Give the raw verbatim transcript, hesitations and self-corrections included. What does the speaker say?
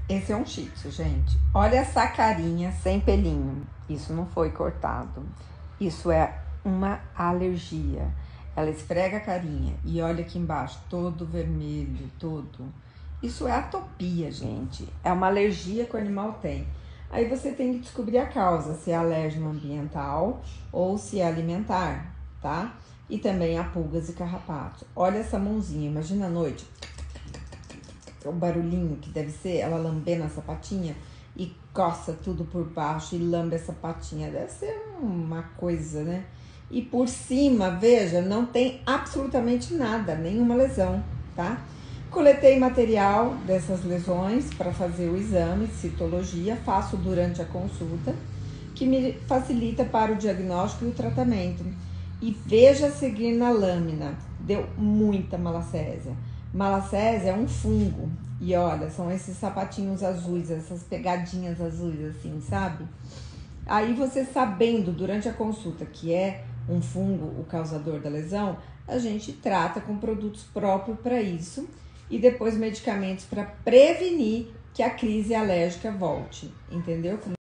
Esse é um shih tzu, gente. Olha essa carinha sem pelinho. Isso não foi cortado. Isso é uma alergia. Ela esfrega a carinha e olha aqui embaixo, todo vermelho, todo. Isso é atopia, gente. É uma alergia que o animal tem. Aí você tem que descobrir a causa, se é alérgeno ambiental ou se é alimentar, tá? E também há pulgas e carrapatos. Olha essa mãozinha, imagina à noite o barulhinho que deve ser, ela lambendo a sapatinha e coça tudo por baixo e lambe a sapatinha. Deve ser uma coisa, né? E por cima, veja, não tem absolutamente nada, nenhuma lesão, tá? Coletei material dessas lesões para fazer o exame, citologia, faço durante a consulta, que me facilita para o diagnóstico e o tratamento. E veja a seguir na lâmina, deu muita malacésia. Malacésia é um fungo, e olha, são esses sapatinhos azuis, essas pegadinhas azuis assim, sabe? Aí você sabendo durante a consulta que é um fungo o causador da lesão, a gente trata com produtos próprios para isso e depois medicamentos para prevenir que a crise alérgica volte, entendeu?